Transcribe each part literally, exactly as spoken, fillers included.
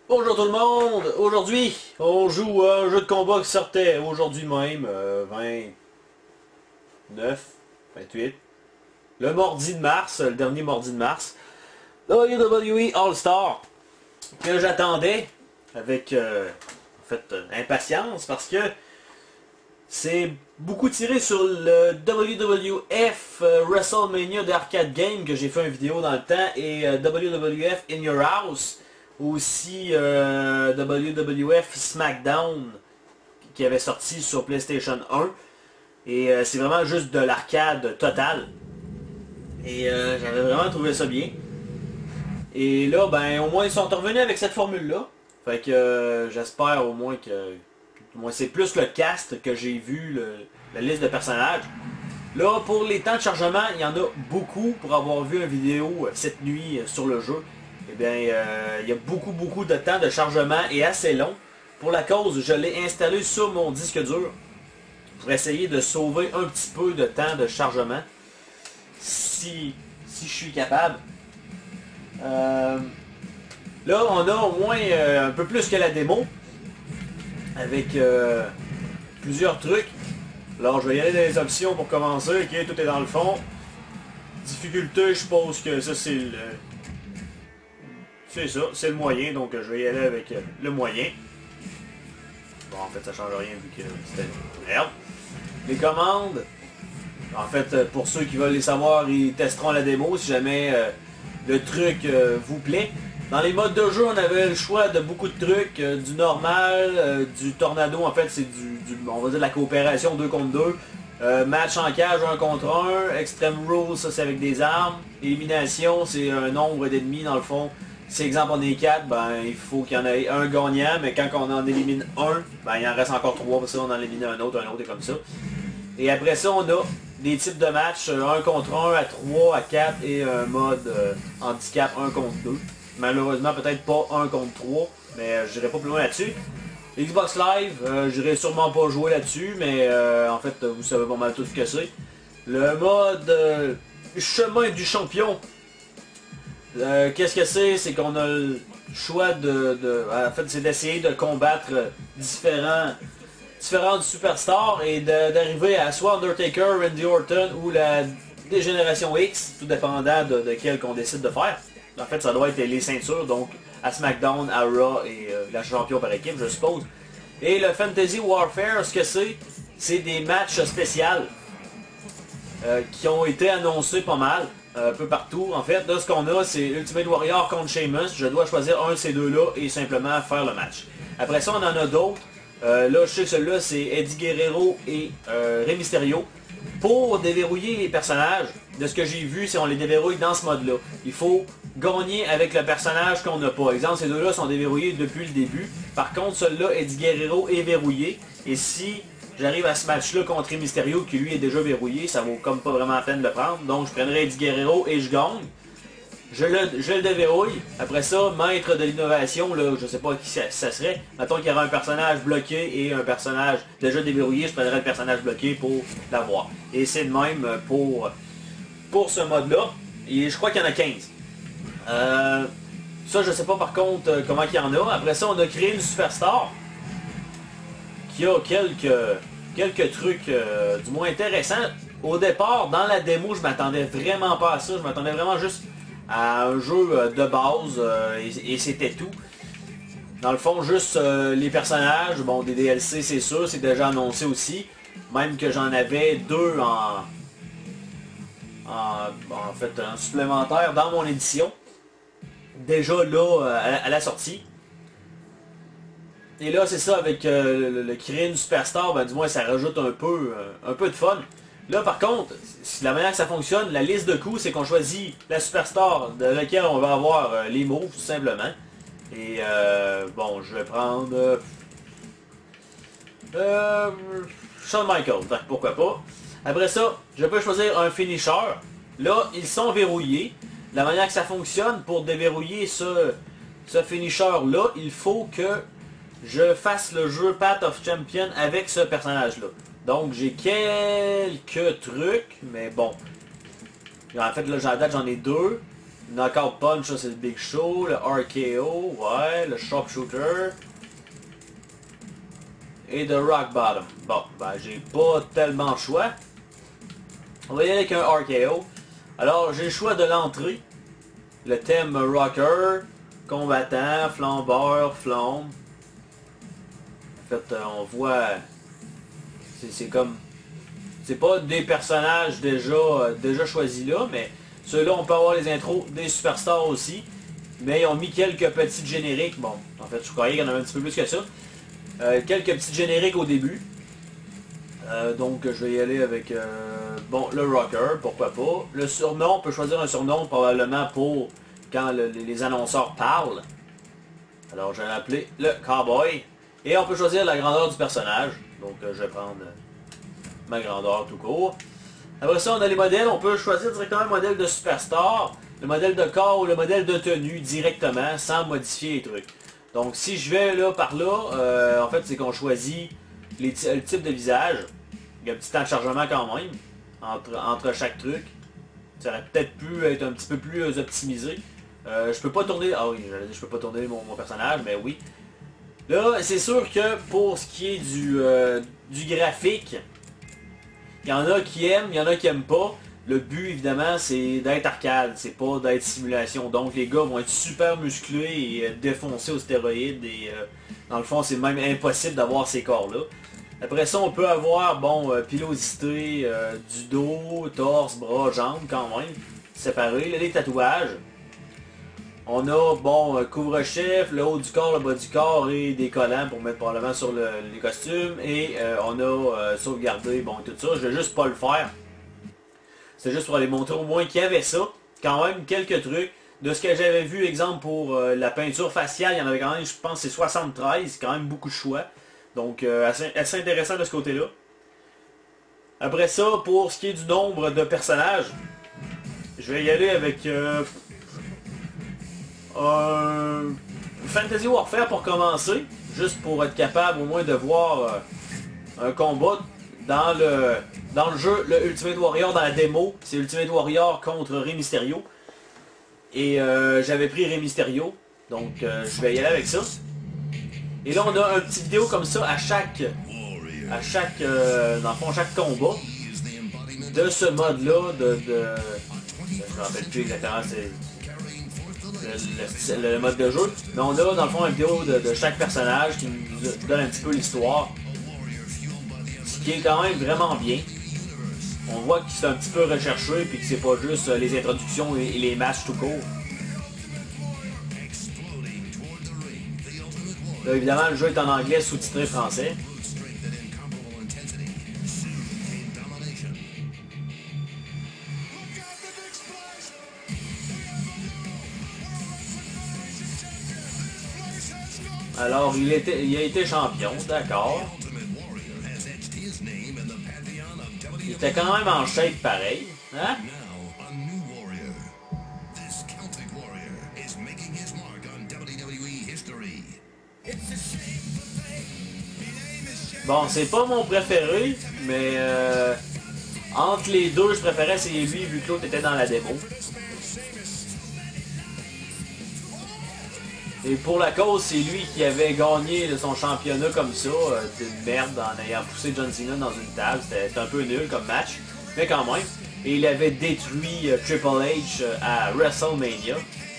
Bonjour tout le monde! Aujourd'hui, on joue à un jeu de combat qui sortait aujourd'hui même, euh, vingt-neuf, vingt-huit, le mardi de mars, le dernier mardi de mars, W W E All-Star, que j'attendais avec, euh, en fait, euh, impatience, parce que c'est beaucoup tiré sur le W W F euh, WrestleMania d'Arcade Game, que j'ai fait une vidéo dans le temps, et euh, W W F In Your House, aussi euh, W W F SmackDown qui avait sorti sur PlayStation un, et euh, c'est vraiment juste de l'arcade total, et euh, j'avais vraiment trouvé ça bien. Et là ben au moins ils sont revenus avec cette formule là, fait que euh, j'espère au moins que moi c'est plus le cast que j'ai vu, le, la liste de personnages. Là pour les temps de chargement, il y en a beaucoup. Pour avoir vu une vidéo cette nuit sur le jeu, eh bien, euh, il y a beaucoup, beaucoup de temps de chargement et assez long. Pour la cause, je l'ai installé sur mon disque dur pour essayer de sauver un petit peu de temps de chargement, si, si je suis capable. Euh, là, on a au moins euh, un peu plus que la démo, avec euh, plusieurs trucs. Alors, je vais y aller dans les options pour commencer. Ok, tout est dans le fond. Difficulté, je suppose que ça, c'est le... C'est ça, c'est le moyen, donc je vais y aller avec le moyen. Bon, en fait, ça change rien vu que c'était merde. Les commandes, en fait, pour ceux qui veulent les savoir, ils testeront la démo si jamais euh, le truc euh, vous plaît. Dans les modes de jeu, on avait le choix de beaucoup de trucs, euh, du normal, euh, du tornado, en fait, c'est du, du, on va dire, de la coopération deux contre deux. Euh, match en cage un contre un, Extreme Rules, ça c'est avec des armes. Élimination, c'est un nombre d'ennemis dans le fond. Si exemple on est quatre, ben il faut qu'il y en ait un gagnant, mais quand on en élimine un, ben il en reste encore trois, parce qu'on en élimine un autre, un autre et comme ça. Et après ça, on a des types de matchs, un contre un, à trois, à quatre et un mode euh, handicap un contre deux. Malheureusement peut-être pas un contre trois, mais euh, je n'irai pas plus loin là-dessus. Xbox Live, euh, je n'irai sûrement pas jouer là-dessus, mais euh, en fait vous savez pas mal tout ce que c'est. Le mode euh, chemin du champion. Euh, Qu'est-ce que c'est? C'est qu'on a le choix de... de en fait, c'est d'essayer de combattre différents, différentes superstars et d'arriver à soit Undertaker, Randy Orton ou la Dégénération X, tout dépendant de, de quel qu'on décide de faire. En fait, ça doit être les ceintures, donc à SmackDown, à Raw et euh, la champion par équipe, je suppose. Et le Fantasy Warfare, ce que c'est? C'est des matchs spéciaux euh, qui ont été annoncés pas mal. Un peu partout. En fait, là, ce qu'on a, c'est Ultimate Warrior contre Sheamus. Je dois choisir un de ces deux-là et simplement faire le match. Après ça, on en a d'autres. Euh, là, je sais que celui-là, c'est Eddie Guerrero et euh, Rey Mysterio. Pour déverrouiller les personnages, de ce que j'ai vu, c'est on les déverrouille dans ce mode-là. Il faut gagner avec le personnage qu'on n'a pas. Exemple, ces deux-là sont déverrouillés depuis le début. Par contre, celui-là, Eddie Guerrero, est verrouillé. Et si j'arrive à ce match-là contre Rey Mysterio, qui lui est déjà verrouillé, ça vaut comme pas vraiment la peine de le prendre. Donc je prendrai Eddie Guerrero et je gagne. Je le, je le déverrouille. Après ça, maître de l'innovation, là, je sais pas qui ça, ça serait. Mettons qu'il y aurait un personnage bloqué et un personnage déjà déverrouillé, je prendrais le personnage bloqué pour l'avoir. Et c'est le même pour, pour ce mode-là. Et je crois qu'il y en a quinze. Euh, ça, je sais pas par contre comment il y en a. Après ça, on a créé une superstar qui a quelques, quelques trucs euh, du moins intéressants. Au départ, dans la démo, je m'attendais vraiment pas à ça. Je m'attendais vraiment juste à un jeu euh, de base euh, et, et c'était tout. Dans le fond, juste euh, les personnages, bon, des D L C c'est sûr, c'est déjà annoncé aussi. Même que j'en avais deux en, en, en fait, en supplémentaire dans mon édition. Déjà là, à, à la sortie. Et là, c'est ça, avec euh, le, le créer une superstar, ben, du moins, ça rajoute un peu, euh, un peu de fun. Là, par contre, la manière que ça fonctionne, la liste de coups, c'est qu'on choisit la superstar de laquelle on va avoir euh, les moves, tout simplement. Et, euh, bon, je vais prendre... Euh, euh, Shawn Michaels, donc pourquoi pas. Après ça, je peux choisir un finisher. Là, ils sont verrouillés. La manière que ça fonctionne, pour déverrouiller ce, ce finisher-là, il faut que je fasse le jeu Path of Champion avec ce personnage-là. Donc j'ai quelques trucs, mais bon. En fait, là, à date, j'en ai deux. Knockout Punch, ça c'est le Big Show. Le R K O, ouais. Le Sharpshooter. Et de Rock Bottom. Bon, ben j'ai pas tellement le choix. On va y aller avec un R K O. Alors, j'ai le choix de l'entrée. Le thème Rocker, combattant, flambeur, flambe. En fait, euh, on voit... C'est comme... C'est pas des personnages déjà, euh, déjà choisis là, mais ceux-là, on peut avoir les intros des superstars aussi. Mais ils ont mis quelques petits génériques. Bon, en fait, je croyais qu'il y en avait un petit peu plus que ça. Euh, quelques petits génériques au début. Euh, donc, je vais y aller avec... Euh, bon, le Rocker, pourquoi pas. Le surnom, on peut choisir un surnom probablement pour quand le, les annonceurs parlent. Alors, je vais l'appeler le Cowboy. Et on peut choisir la grandeur du personnage. Donc, euh, je vais prendre euh, ma grandeur tout court. Après ça, on a les modèles. On peut choisir directement le modèle de Superstar, le modèle de corps ou le modèle de tenue directement, sans modifier les trucs. Donc, si je vais là, par là, euh, en fait, c'est qu'on choisit les, le type de visage. Il y a un petit temps de chargement quand même, entre, entre chaque truc. Ça aurait peut-être pu être un petit peu plus optimisé. Euh, je peux pas tourner... Ah oui, j'allais dire je peux pas tourner mon, mon personnage, mais oui. Là, c'est sûr que pour ce qui est du, euh, du graphique, il y en a qui aiment, il y en a qui aiment pas. Le but, évidemment, c'est d'être arcade, c'est pas d'être simulation. Donc, les gars vont être super musclés et euh, défoncés aux stéroïdes. Et euh, dans le fond, c'est même impossible d'avoir ces corps-là. Après ça, on peut avoir, bon, euh, pilosité euh, du dos, torse, bras, jambes, quand même, séparés. Là, les tatouages. On a, bon, euh, couvre-chef, le haut du corps, le bas du corps et des collants pour mettre probablement sur le, les costumes. Et euh, on a euh, sauvegardé, bon, tout ça. Je vais juste pas le faire. C'est juste pour aller montrer au moins qu'il y avait ça. Quand même, quelques trucs. De ce que j'avais vu, exemple, pour euh, la peinture faciale, il y en avait quand même, je pense, c'est soixante-treize. Quand même beaucoup de choix. Donc, euh, assez, assez intéressant de ce côté-là. Après ça, pour ce qui est du nombre de personnages, je vais y aller avec... Euh, Euh, Fantasy Warfare pour commencer, juste pour être capable au moins de voir euh, un combat dans le dans le jeu, le Ultimate Warrior dans la démo, c'est Ultimate Warrior contre Rey Mysterio. Et euh, j'avais pris Rey Mysterio, donc euh, je vais y aller avec ça. Et là on a un petit vidéo comme ça à chaque à chaque euh, dans le fond chaque combat de ce mode là de, de je me rappelle plus exactement c'est Le, le, le mode de jeu, mais on a dans le fond une vidéo de, de chaque personnage qui nous donne un petit peu l'histoire, ce qui est quand même vraiment bien. On voit que c'est un petit peu recherché puis que c'est pas juste les introductions et, et les matchs tout court. Là, évidemment, le jeu est en anglais sous-titré français. Alors, il, était, il a été champion, d'accord. Il était quand même en shape pareil. Hein? Bon, c'est pas mon préféré, mais euh, entre les deux, je préférais c'est lui vu que l'autre était dans la démo. Et pour la cause, c'est lui qui avait gagné son championnat comme ça, euh, d'une merde, en ayant poussé John Cena dans une table. C'était un peu nul comme match, mais quand même. Et il avait détruit euh, Triple H euh, à WrestleMania.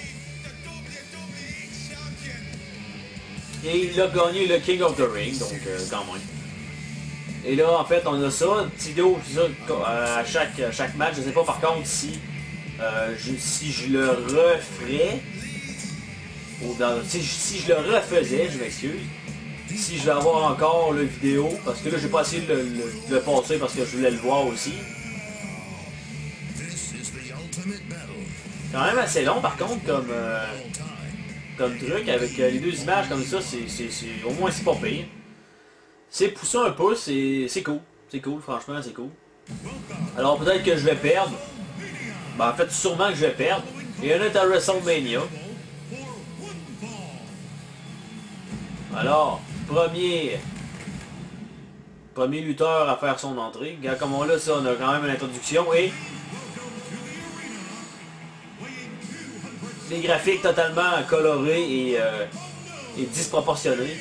Et il a gagné le King of the Ring, donc euh, quand même. Et là, en fait, on a ça, une petite vidéo ça, à, chaque, à chaque match. Je sais pas par contre si, euh, je, si je le referais. Ou dans, si, si je le refaisais, je m'excuse. Si je vais avoir encore le vidéo, parce que là j'ai pas essayé de le, le, de le passer parce que je voulais le voir aussi. Quand même assez long par contre comme, euh, comme truc, avec euh, les deux images comme ça, c'est au moins c'est pas pire. C'est poussé un peu, c'est cool. C'est cool, franchement c'est cool. Alors peut-être que je vais perdre. Ben, en fait sûrement que je vais perdre. Et on est à WrestleMania. Alors, premier, premier lutteur à faire son entrée. Regarde comme on l'a, ça, on a quand même une introduction et... des graphiques totalement colorés et, euh, et disproportionnés.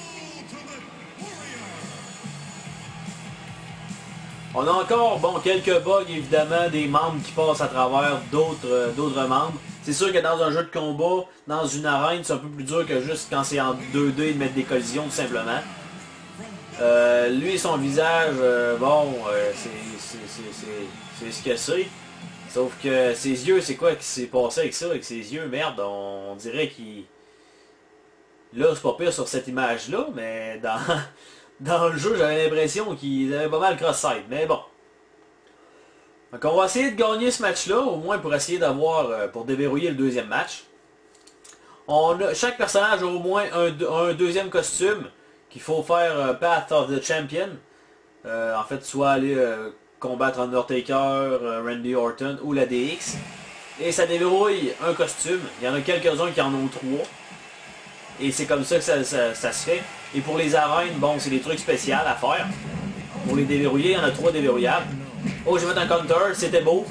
On a encore, bon, quelques bugs, évidemment, des membres qui passent à travers d'autres euh, d'autres membres. C'est sûr que dans un jeu de combat, dans une arène, c'est un peu plus dur que juste quand c'est en deux D de mettre des collisions, tout simplement. Euh, lui, son visage, euh, bon, euh, c'est ce que c'est. Sauf que ses yeux, c'est quoi qui s'est passé avec ça, avec ses yeux? Merde, on, on dirait qu'il... Là, c'est pas pire sur cette image-là, mais dans... Dans le jeu, j'avais l'impression qu'ils avaient pas mal cross-side, mais bon. Donc on va essayer de gagner ce match-là, au moins pour essayer d'avoir, euh, pour déverrouiller le deuxième match. On a, chaque personnage a au moins un, un deuxième costume qu'il faut faire euh, Path of the Champion. Euh, en fait, soit aller euh, combattre Undertaker, euh, Randy Orton ou la D X. Et ça déverrouille un costume. Il y en a quelques-uns qui en ont trois. Et c'est comme ça que ça, ça, ça se fait. Et pour les arènes, bon, c'est des trucs spéciaux à faire. Pour les déverrouiller, il y en a trois déverrouillables. Oh, j'ai fait un counter, c'était beau.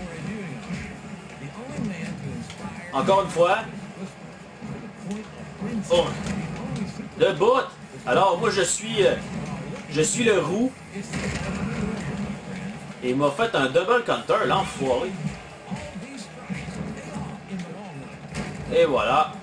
Encore une fois. Oh. Le bout. Alors, moi, je suis... Euh, je suis le roux. Et il m'a fait un double counter, l'enfoiré. Et voilà.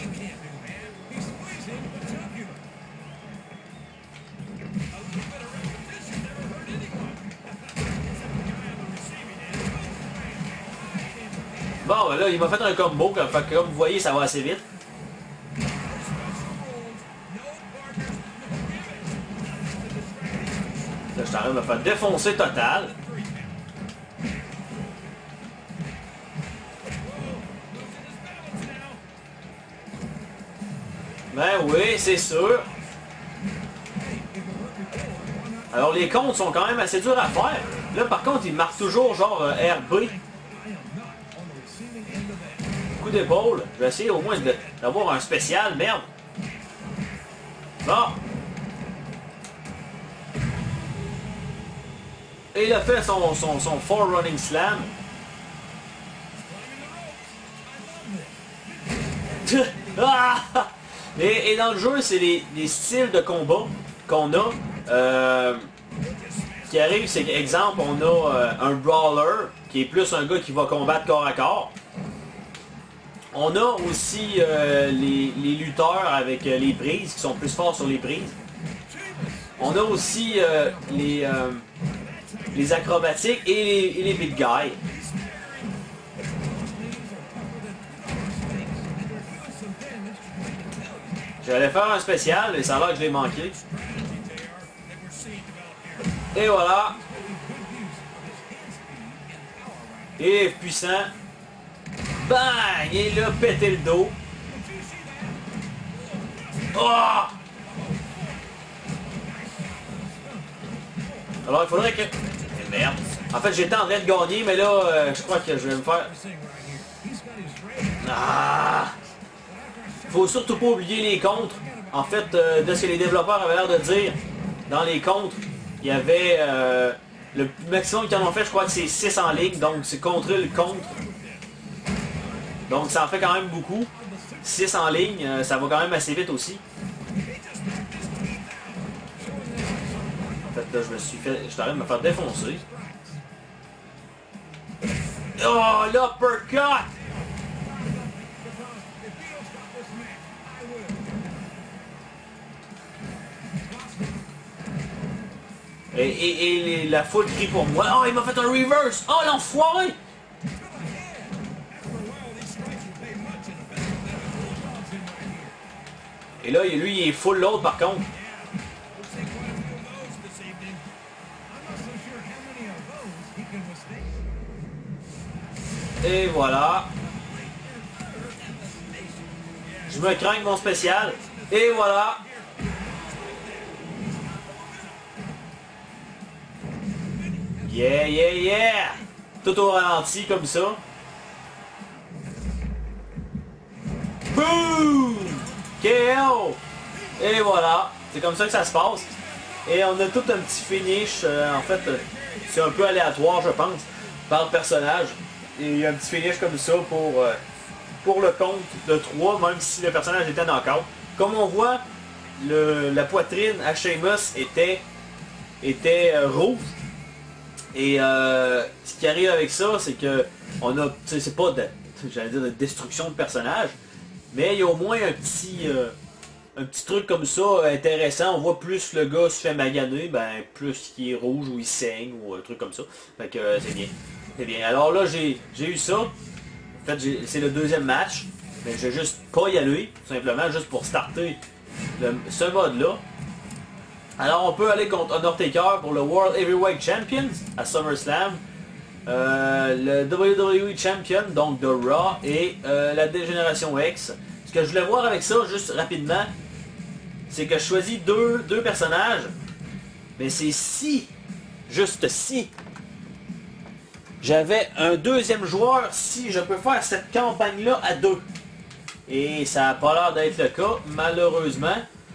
Bon, ben là, il m'a fait un combo, fait que comme vous voyez, ça va assez vite. Là, je t'arrive à me faire défoncer total. Ben oui, c'est sûr. Alors, les comptes sont quand même assez durs à faire. Là, par contre, il marque toujours genre euh, R B. Coup d'épaule. Je vais essayer au moins d'avoir un spécial. Merde. Bon. Et il a fait son, son, son four running slam. et, et dans le jeu, c'est les, les styles de combat qu'on a. Euh, qui arrive, c'est qu'exemple, on a euh, un brawler, qui est plus un gars qui va combattre corps à corps. On a aussi euh, les, les lutteurs avec euh, les prises, qui sont plus forts sur les prises. On a aussi euh, les, euh, les acrobatiques et les, et les big guys. J'allais faire un spécial, et ça a l'air que je l'ai manqué. Et voilà. Et puissant. Bang! Et là, pété le dos. Oh! Alors, il faudrait que... Eh, merde. En fait, j'étais en train de gagner, mais là, euh, je crois que je vais me faire... Ah! Faut surtout pas oublier les contres. En fait, euh, de ce que les développeurs avaient l'air de dire, dans les contres, il y avait... Euh, le maximum qu'ils en ont fait, je crois que c'est six en ligne, donc c'est contrer le contre. Donc ça en fait quand même beaucoup. six en ligne, euh, ça va quand même assez vite aussi. En fait, là, je me suis fait... Je suis en train de me faire défoncer. Oh, l'uppercut! Et, et, et les, la foule crie pour moi. Oh, il m'a fait un reverse! Oh, l'enfoiré! Et là, lui, il est full load par contre. Et voilà. Je me crains mon spécial. Et voilà. Yeah, yeah, yeah! Tout au ralenti comme ça. Boom! K O! Et voilà. C'est comme ça que ça se passe. Et on a tout un petit finish. Euh, en fait, euh, c'est un peu aléatoire, je pense, par le personnage. Et il y a un petit finish comme ça pour, euh, pour le compte de trois, même si le personnage était knock-out. Comme on voit, le, la poitrine à Sheamus était, était euh, rouge. Et euh, ce qui arrive avec ça, c'est que on a, c'est pas de, j'allais dire de destruction de personnage, mais il y a au moins un petit, euh, un petit truc comme ça intéressant. On voit plus le gars se fait maganer, ben plus il est rouge ou il saigne ou un truc comme ça. Fait que euh, c'est bien, c'est bien. Alors là j'ai, j'ai eu ça. En fait c'est le deuxième match, mais je vais juste pas y aller, tout simplement juste pour starter le, ce mode là. Alors on peut aller contre Undertaker pour le World Heavyweight Champions à SummerSlam. Euh, le W W E Champion, donc de Raw, et euh, la Dégénération X. Ce que je voulais voir avec ça, juste rapidement, c'est que je choisis deux, deux personnages. Mais c'est si, juste si, j'avais un deuxième joueur, si je peux faire cette campagne-là à deux. Et ça n'a pas l'air d'être le cas, malheureusement.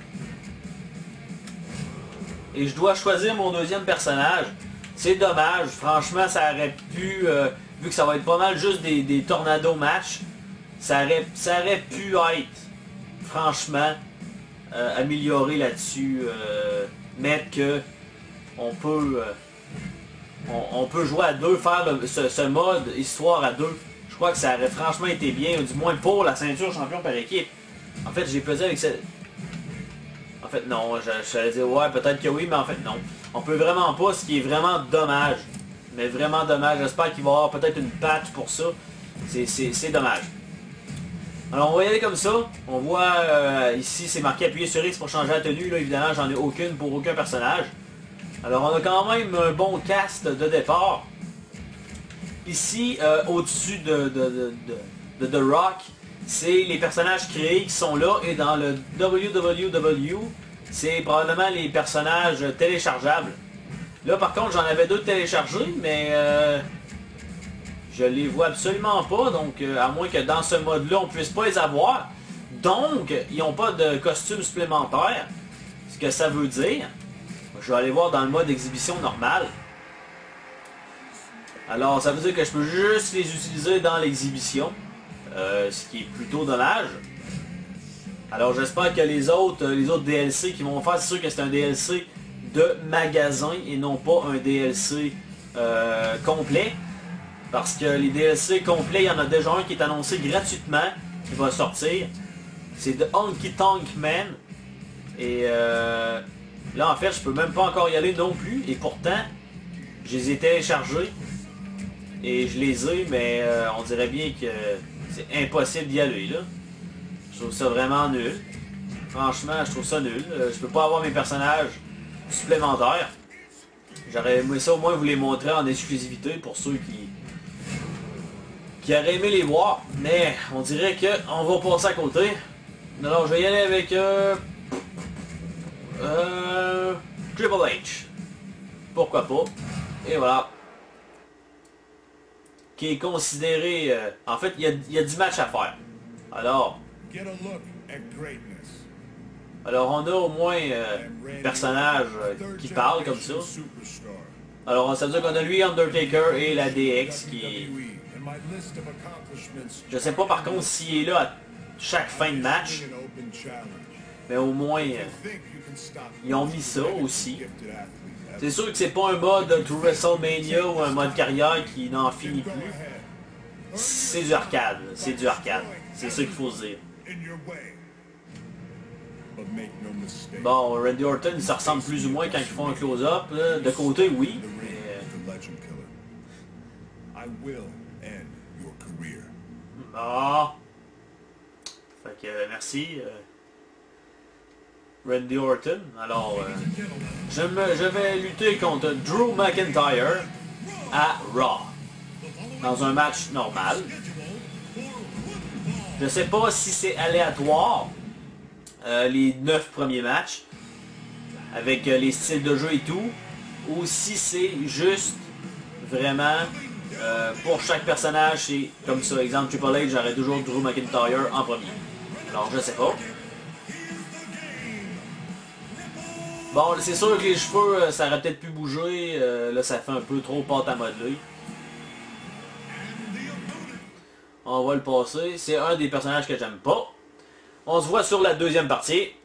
Et je dois choisir mon deuxième personnage. C'est dommage, franchement ça aurait pu, euh, vu que ça va être pas mal juste des, des tornado matchs, ça aurait, ça aurait pu être, franchement, euh, amélioré là-dessus, euh, mettre que on peut, euh, on, on peut jouer à deux, faire le, ce, ce mode histoire à deux. Je crois que ça aurait franchement été bien, du moins pour la ceinture champion par équipe. En fait j'ai pesé avec cette... En fait non, j'allais dire ouais peut-être que oui, mais en fait non. On peut vraiment pas, ce qui est vraiment dommage. Mais vraiment dommage. J'espère qu'il va y avoir peut-être une patch pour ça. C'est dommage. Alors on va y aller comme ça. On voit euh, ici c'est marqué appuyer sur X pour changer la tenue. Là évidemment j'en ai aucune pour aucun personnage. Alors on a quand même un bon cast de départ. Ici euh, au-dessus de, de, de, de, de The Rock, c'est les personnages créés qui sont là. Et dans le W W W, c'est probablement les personnages téléchargeables. Là par contre j'en avais deux téléchargés, mais euh, je les vois absolument pas. Donc euh, à moins que dans ce mode là on puisse pas les avoir. Donc ils n'ont pas de costume supplémentaire. Ce que ça veut dire, je vais aller voir dans le mode exhibition normal. Alors ça veut dire que je peux juste les utiliser dans l'exhibition. Euh, ce qui est plutôt dommage. Alors j'espère que les autres, les autres D L C qui vont faire, c'est sûr que c'est un D L C de magasin et non pas un D L C euh, complet. Parce que les D L C complets, il y en a déjà un qui est annoncé gratuitement, qui va sortir. C'est de Honky Tonk Man. Et euh, là en fait je peux même pas encore y aller non plus. Et pourtant, je les ai téléchargés. Et je les ai, mais euh, on dirait bien que c'est impossible d'y aller là. Je trouve ça vraiment nul. Franchement, je trouve ça nul. Euh, je peux pas avoir mes personnages supplémentaires. J'aurais aimé ça au moins vous les montrer en exclusivité pour ceux qui qui auraient aimé les voir. Mais on dirait qu'on va passer à côté. Alors je vais y aller avec euh, euh, Triple H. Pourquoi pas. Et voilà. Qui est considéré... Euh, en fait, il y, y a dix matchs à faire. Alors... Alors on a au moins euh, un personnage euh, qui parle comme ça. Alors ça veut dire qu'on a lui, Undertaker et la D X qui... Je sais pas par contre s'il est là à chaque fin de match. Mais au moins, euh, ils ont mis ça aussi. C'est sûr que c'est pas un mode to WrestleMania ou un mode carrière qui n'en finit plus. C'est du arcade, c'est du arcade. C'est ça qu'il faut se dire. Bon, Randy Orton, ça ressemble plus ou moins quand ils font un close-up. De côté, oui. Mais... Ah. Fait que, merci. Randy Orton. Alors, euh, je, me, je vais lutter contre Drew McIntyre à Raw. Dans un match normal. Je sais pas si c'est aléatoire, euh, les neuf premiers matchs, avec euh, les styles de jeu et tout, ou si c'est juste vraiment euh, pour chaque personnage, c'est comme ça. Exemple, Triple H, j'aurais toujours Drew McIntyre en premier. Alors, je sais pas. Bon, c'est sûr que les cheveux, ça aurait peut-être pu bouger. Euh, là, ça fait un peu trop pâte à modeler. On on va le passer. C'est un des personnages que j'aime pas. On se voit sur la deuxième partie.